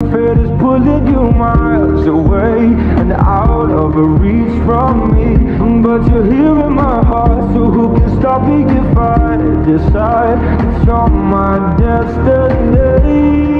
fate is pulling you miles away and out of reach from me. But you're here in my heart, so who can stop me if I decide that you're my destiny?